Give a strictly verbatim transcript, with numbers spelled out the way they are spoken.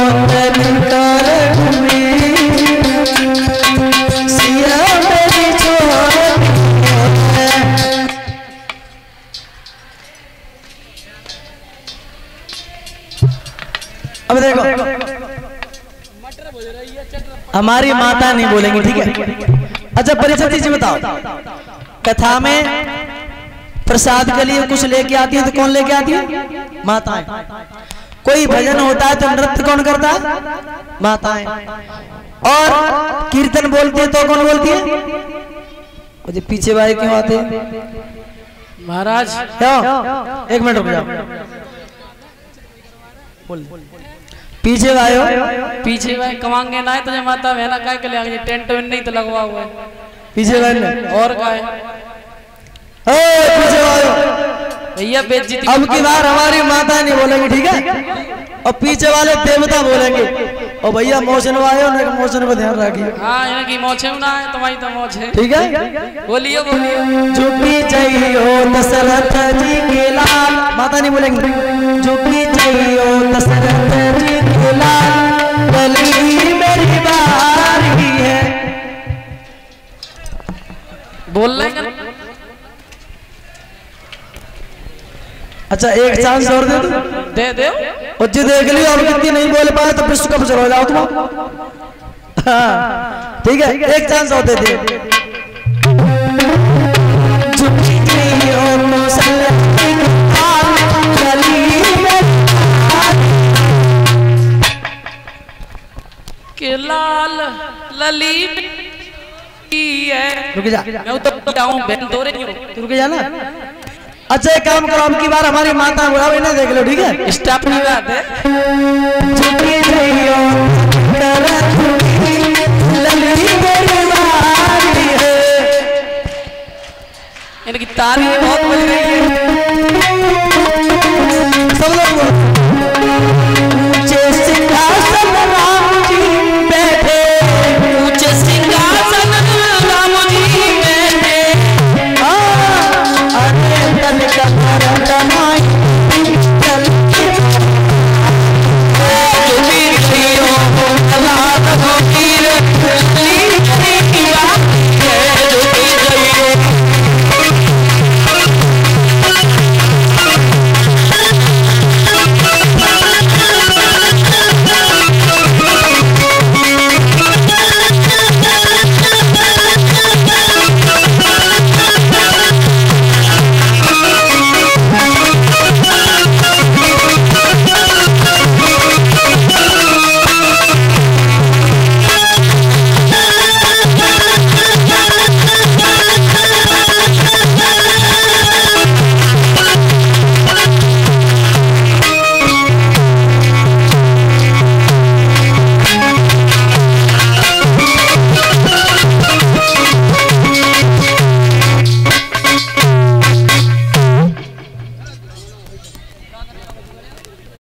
अब देखो हमारी माता नहीं बोलेंगी, ठीक है। अच्छा परिचय जी बताओ, कथा में प्रसाद के लिए कुछ लेके आती है तो कौन लेके आती है? माताएं। कोई भजन होता है तो नृत्य कौन करता है? माताएं। और कीर्तन बोलती है तो कौन बोलती है? मुझे पीछे भाई क्यों आते महाराज? क्यों? एक मिनट रुक जाओ, पीछे भाई हो, पीछे भाई कमांगे ना है तुझे माता बहना काय के ले आगे टेंट वेंट नहीं तो लगवा हुआ है पीछे भाई ने और का है पीछे भाई भैया बेइज्जती। अब की बार हमारी माता नहीं बोलेंगी, ठीक है, और पीछे वाले देवता बोलेंगे। और भैया मोशन वाले उन्हें मोशन पे ध्यान रखिए। हाँ इनकी मोछे ना है तुम्हारी तो मोछ है, ठीक है। बोलिए बोलिए। झुकी चाहिए दशरथ जी के लाल, माता नहीं बोलेंगे। झुकी चाहिए दशरथ जी के लाल, गली मेरी बारी है। बोल रहे अच्छा एक चांस और दे दो, दे दे और जी देख लियो अब कितनी नहीं बोल पाए तो विश्व कप चलो जाओ तुम। हाँ ठीक है, एक चांस और दे दे। के लाल ललित है। रुक जा, मैं तो जाऊं बहन दो रही हूं, रुक जा ना। अच्छा एक काम करो, अब की बार हमारी माता बुलाओ, इन्हें देख लो, ठीक है। स्टाफ नहीं बात है। इनकी तारीफ